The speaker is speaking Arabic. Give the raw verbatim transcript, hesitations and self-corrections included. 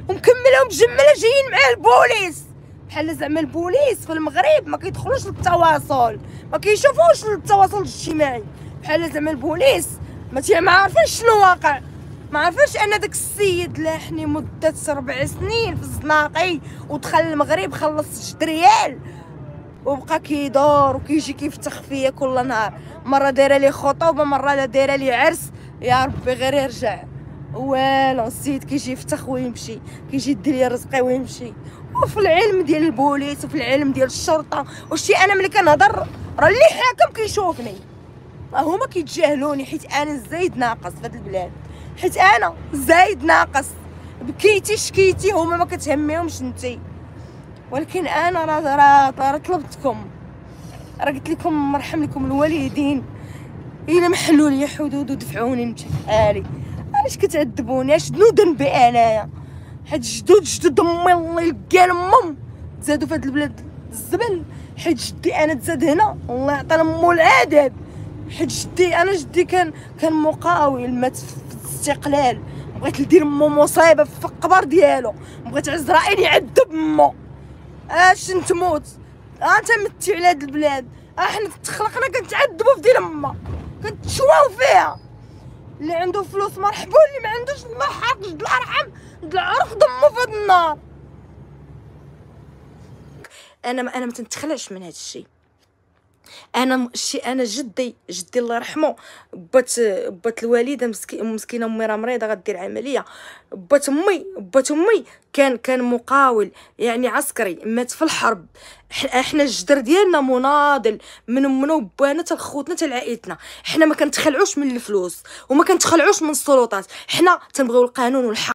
ومكمله ومجمله جايين مع البوليس، بحال زعما البوليس في المغرب ما كيدخلوش للتواصل، ما كيشوفوش التواصل الاجتماعي، بحال زعما البوليس ما تي ما عارفينش شنو واقع، ما عارفينش ان داك السيد لاحني مده ربع سنين في الزناقي ودخل المغرب خلص جوج ريال وبقى كيدور وكيجي كيفتخ فيا كل نهار، مره دايره لي خطوبه، مره لا دايره لي عرس. يا ربي غير يرجع. والو السيد كيجي يفتخ ويمشي، كيجي يدي لي رزقي ويمشي. وفي العلم ديال البوليس وفي العلم ديال الشرطه وشتي انا ملي كنهضر راه اللي حاكم كيشوفني، هما كيتجاهلوني حيت انا زايد ناقص في هاد البلاد، حيت انا زايد ناقص. بكيتي شكيتي هما ما كتهميهمش نتي، ولكن انا راه راه راه طلبتكم، راه قلت لكم مرحم لكم الوالدين الا محلوا لي حدود ودفعوني نمشي بحالي. علاش كتعذبوني؟ اش شنو ذنبي انايا؟ حيت جدود جدود امي الله يلقى لامهم تزادوا في هاد البلاد الزبل، حيت جدي انا تزاد هنا الله يعطي لامو العذاب، حيت جدي انا جدي كان كان مقاول مات في الاستقلال، بغيت ندير مو مصيبه في القبر ديالو، بغيت عزرائيل يعذب مو اش نتموت. ها انت متي على هاد البلاد، احنا تخلقنا كنتعذبوا في ديال امه، كنتشواو فيها. اللي عنده فلوس مرحبا، اللي ما عندوش الله يحرق جد الارحم العرق ضمو في هاد النار. انا ما انا ما تنتخلعش من هاد الشيء. انا شي انا جدي جدي الله يرحمه بات بات الوالده مسكينه، امي راه مريضه غدير عمليه، بات امي بات امي كان كان مقاول يعني عسكري، مات في الحرب. احنا الجدر ديالنا مناضل من امنا وبانا حتى خوتنا حتى لعائلتنا، حنا ما كنتخلعوش من الفلوس وما كنتخلعوش من السلطات، حنا تنبغيو القانون والحق.